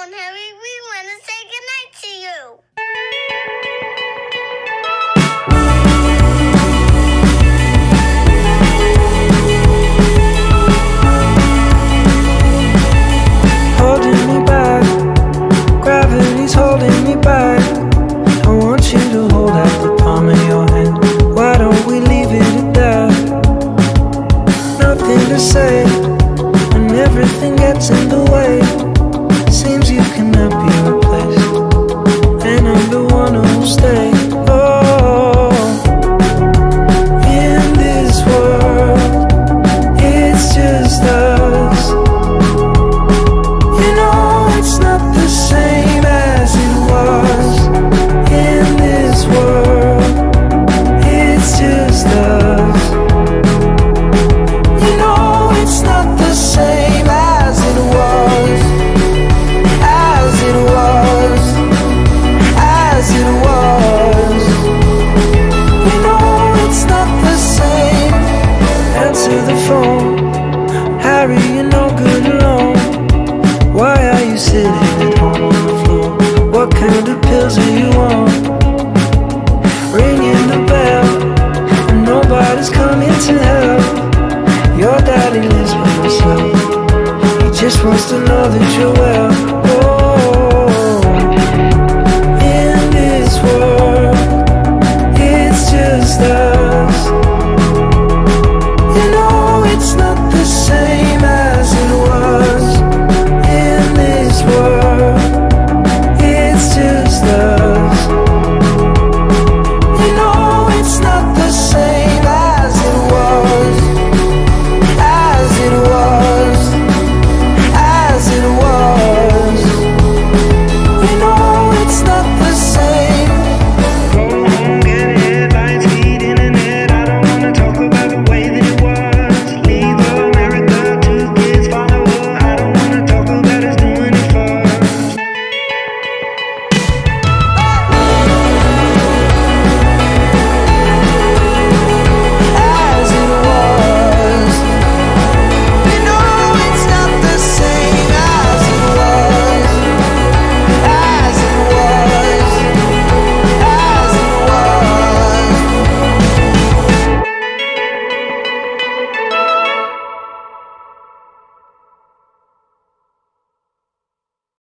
phone, Harry. We want to say goodnight to you. Holding me back, gravity's holding me back. I want you to hold out the palm of your hand. Why don't we leave it at that? Nothing to say, and everything gets in the way. Seems you cannot be replaced, and I'm the one who'll stay. Oh, in this world, it's just us. You know it's not the same as it was. In this world, it's just us. You know it's not the same as it was. As it was. As it was. You know it's not the same. Answer the phone, Harry, you're no good alone. Why are you sitting at home on the floor? What kind of pills are you on? Ringing the bell, and nobody's coming to help. Your daddy lives by himself. He just wants to know that you're well.